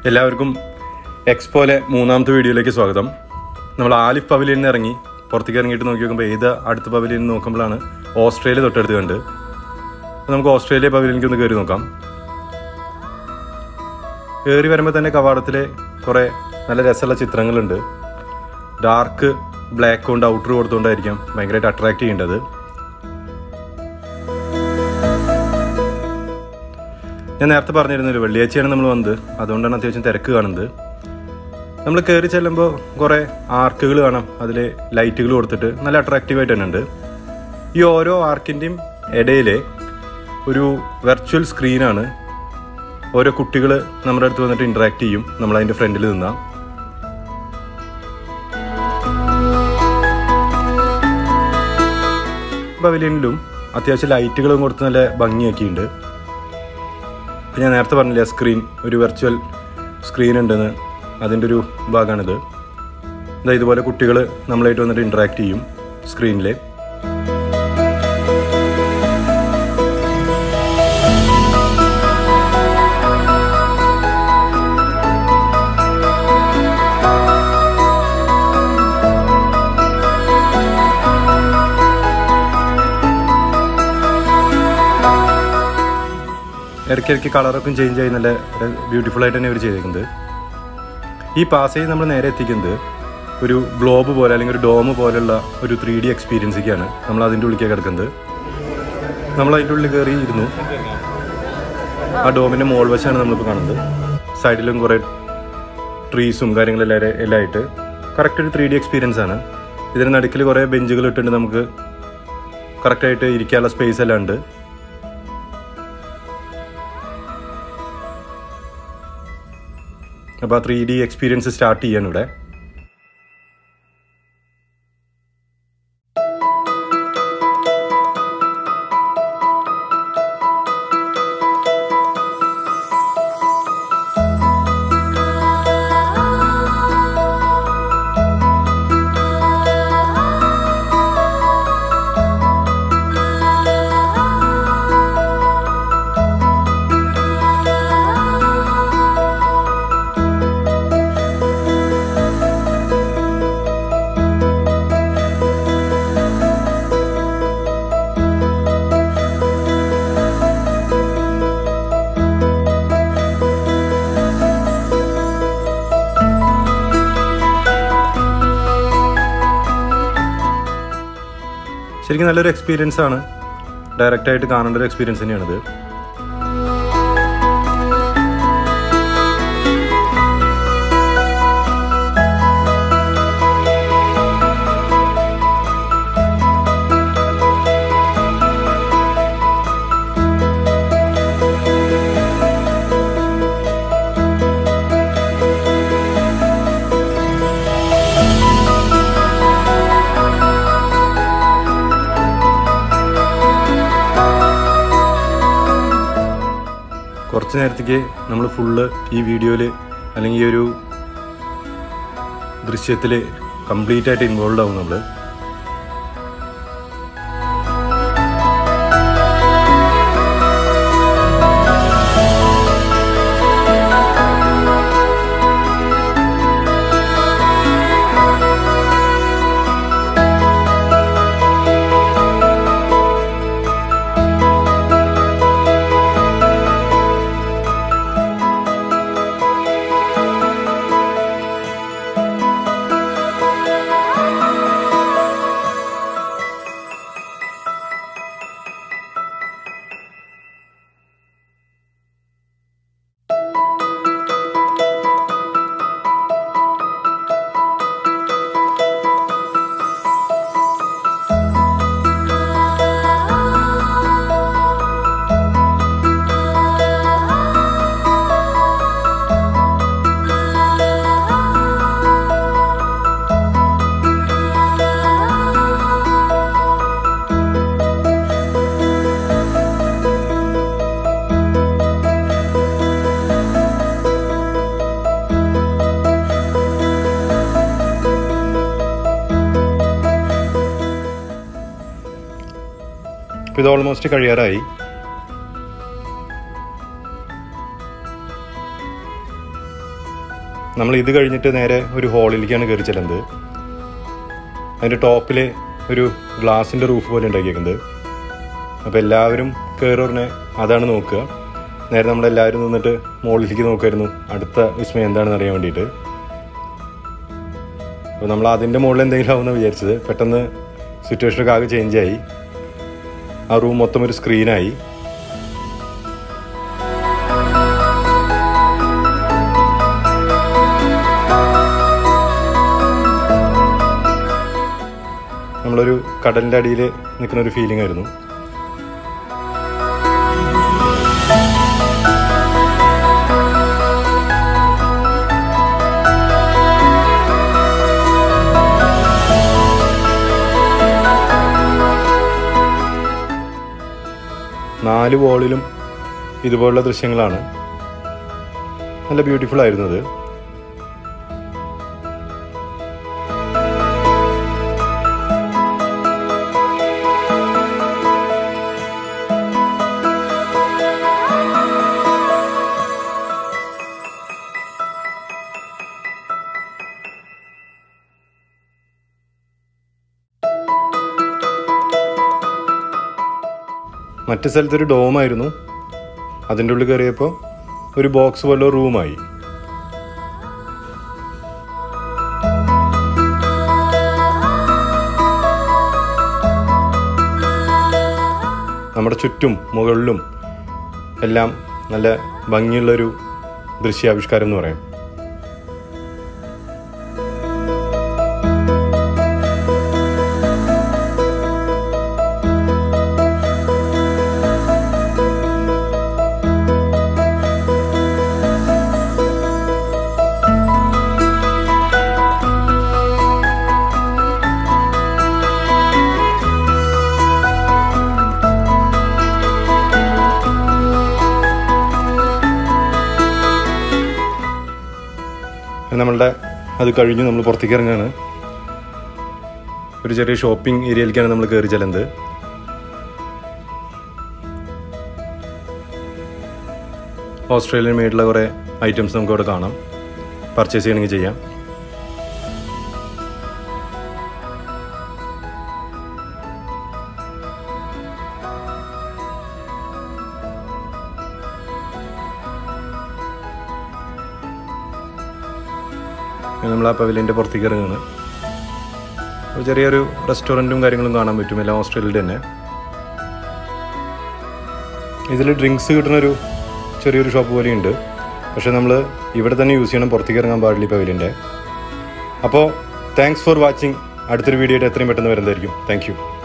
എല്ലാവർക്കും എക്സ്പോയിലെ മൂന്നാമത്തെ വീഡിയോയിലേക്ക് സ്വാഗതം. നമ്മൾ ആലിഫ് പവലിയനിൽ നിന്ന് ഇറങ്ങി പുറത്തേക്ക് ഇറങ്ങിയിട്ട് നോക്കി നോക്കുമ്പോൾ ഏത് അടുത്ത പവലിയൻ നോക്കുമ്പോഴാണ് ഓസ്ട്രേലിയ തൊട്ടടുത്ത് കണ്ട്. നമുക്ക് ഓസ്ട്രേലിയ പവലിയനിലേക്ക് ഒന്ന് കയറി നോക്കാം. കയറി വരുമ്പോൾ തന്നെ കവാടത്തിൽ കുറേ നല്ല രസമുള്ള ചിത്രങ്ങളുണ്ട്. ഡാർക്ക് ബ്ലാക്ക് കൊണ്ട് ഔട്ടർ കൊടുത്തുകൊണ്ടായിരിക്കാം ഭയങ്കരമായിട്ട് അട്രാക്റ്റ് ചെയ്യേണ്ടത്. ഞാൻ നേരത്തെ പറഞ്ഞിരുന്നല്ലോ, വെള്ളിയാഴ്ചയാണ് നമ്മൾ വന്നത്, അതുകൊണ്ടാണ് അത്യാവശ്യം തിരക്ക് കാണുന്നത്. നമ്മൾ കയറി ചെല്ലുമ്പോൾ കുറേ ആർക്കുകൾ കാണാം, അതിൽ ലൈറ്റുകൾ കൊടുത്തിട്ട് നല്ല അട്രാക്റ്റീവായിട്ട് തന്നെ ഉണ്ട്. ഈ ഓരോ ആർക്കിൻ്റെയും ഇടയിൽ ഒരു വെർച്വൽ സ്ക്രീനാണ്. ഓരോ കുട്ടികൾ നമ്മുടെ അടുത്ത് വന്നിട്ട് ഇൻട്രാക്ട് ചെയ്യും നമ്മളതിൻ്റെ ഫ്രണ്ടിൽ നിന്നാൽ. പവലിയനിലും അത്യാവശ്യം ലൈറ്റുകളും കൊടുത്ത് നല്ല ഭംഗിയാക്കിയിട്ടുണ്ട്. ഞാൻ നേരത്തെ പറഞ്ഞില്ല, സ്ക്രീൻ, ഒരു വെർച്വൽ സ്ക്രീൻ ഉണ്ടെന്ന്, അതിൻ്റെ ഒരു ഭാഗമാണിത്. ഇതുപോലെ കുട്ടികൾ നമ്മളായിട്ട് വന്നിട്ട് ഇൻട്രാക്ട് ചെയ്യും സ്ക്രീനിൽ. ഇടയ്ക്കിടയ്ക്ക് കളറൊക്കെ ചേഞ്ച് ആയി നല്ല ബ്യൂട്ടിഫുൾ ആയിട്ട് തന്നെ അവർ ചെയ്തേക്കുന്നത്. ഈ പാസേജ് നമ്മൾ നേരെ എത്തിക്കുന്നത് ഒരു ഗ്ലോബ് പോലെ അല്ലെങ്കിൽ ഒരു ഡോം പോലെയുള്ള ഒരു 3D എക്സ്പീരിയൻസിലേക്കാണ്. നമ്മൾ അതിൻ്റെ ഉള്ളിലേക്ക് കിടക്കുന്നത്. നമ്മൾ അതിൻ്റെ ഉള്ളിൽ കയറി ഇരുന്നു. ആ ഡോമിൻ്റെ മോൾ വശമാണ് നമ്മളിപ്പോൾ കാണുന്നത്. സൈഡിലും കുറേ ട്രീസും കാര്യങ്ങളെല്ലാം ആയിട്ട് കറക്റ്റ് ഒരു 3D എക്സ്പീരിയൻസ് ആണ്. ഇതിന് നടുക്കിൽ കുറേ ബെഞ്ചുകൾ ഇട്ടുണ്ട്, നമുക്ക് കറക്റ്റായിട്ട് ഇരിക്കാനുള്ള സ്പേസ് എല്ലാം ഉണ്ട്. അപ്പോൾ ആ 3D എക്സ്പീരിയൻസ് സ്റ്റാർട്ട് ചെയ്യാണ് ഇവിടെ. ശരിക്കും നല്ലൊരു എക്സ്പീരിയൻസ് ആണ്. ഡയറക്റ്റായിട്ട് കാണേണ്ട ഒരു എക്സ്പീരിയൻസ് തന്നെയാണിത്. കുറച്ച് നേരത്തേക്ക് നമ്മൾ ഫുള്ള് ഈ വീഡിയോയിൽ അല്ലെങ്കിൽ ഈ ഒരു ദൃശ്യത്തിൽ കംപ്ലീറ്റ് ആയിട്ട് ഇൻവോൾവ് ആവും നമ്മൾ. അപ്പോൾ ഇത് ഓൾമോസ്റ്റ് കഴിയാറായി. നമ്മൾ ഇത് കഴിഞ്ഞിട്ട് നേരെ ഒരു ഹാളിലേക്കാണ് കയറി ചെല്ലുന്നത്. അതിൻ്റെ ടോപ്പിൽ ഒരു ഗ്ലാസിൻ്റെ റൂഫ് പോലെ ഉണ്ടാക്കിയേക്കുന്നത്. അപ്പോൾ എല്ലാവരും കയറുറനെ അതാണ് നോക്കുക. നേരെ നമ്മളെല്ലാവരും നിന്നിട്ട് മുകളിലേക്ക് നോക്കുമായിരുന്നു അടുത്ത വിസ്മയം എന്താണെന്ന് അറിയാൻ വേണ്ടിയിട്ട്. അപ്പോൾ നമ്മൾ അതിൻ്റെ മുകളിൽ എന്തെങ്കിലും ആവുമെന്ന് വിചാരിച്ചത്. പെട്ടെന്ന് സിറ്റുവേഷനൊക്കെ ആകെ ചേഞ്ചായി. ആ റൂം മൊത്തം ഒരു സ്ക്രീനായി. നമ്മളൊരു കടലിൻ്റെ അടിയിൽ നിൽക്കുന്ന ഒരു ഫീലിംഗ് ആയിരുന്നു. നാല് വോളിലും ഇതുപോലുള്ള ദൃശ്യങ്ങളാണ്. നല്ല ബ്യൂട്ടിഫുൾ ആയിരുന്നു അത്. മറ്റു സ്ഥലത്തൊരു ഡോമായിരുന്നു. അതിൻ്റെ ഉള്ളിൽ കയറിയപ്പോൾ ഒരു ബോക്സ് പോലെ റൂമായി. നമ്മുടെ ചുറ്റും മുകളിലും എല്ലാം നല്ല ഭംഗിയുള്ളൊരു ദൃശ്യാവിഷ്കാരം എന്ന് പറയാം. നമ്മളുടെ അത് കഴിഞ്ഞ് നമ്മൾ പുറത്തേക്ക് ഇറങ്ങുകയാണ്. ഒരു ചെറിയ ഷോപ്പിംഗ് ഏരിയയിലേക്കാണ് നമ്മൾ കയറി ചെല്ലുന്നത്. ഓസ്ട്രേലിയൻ മെയ്ഡുള്ള കുറേ ഐറ്റംസ് നമുക്ക് അവിടെ കാണാം. പർച്ചേസ് ചെയ്യണമെങ്കിൽ ചെയ്യാം. നമ്മൾ ആ പവലിയൻ്റെ പുറത്തേക്ക് ഇറങ്ങുകയാണ്. ചെറിയൊരു റെസ്റ്റോറൻറ്റും കാര്യങ്ങളും കാണാൻ പറ്റും, എല്ലാം ഓസ്ട്രേലിയയിൽ തന്നെ. ഇതിൽ ഡ്രിങ്ക്സ് കിട്ടുന്നൊരു ചെറിയൊരു ഷോപ്പ് പോലെയുണ്ട്. പക്ഷേ നമ്മൾ ഇവിടെ തന്നെ യൂസ് ചെയ്യണം, പുറത്തേക്ക് ഇറങ്ങാൻ പാടില്ല പവലിയൻ്റെ. അപ്പോൾ താങ്ക്സ് ഫോർ വാച്ചിങ്. അടുത്തൊരു വീഡിയോ ആയിട്ട് എത്രയും പെട്ടെന്ന് വരുന്നതായിരിക്കും. Thank U.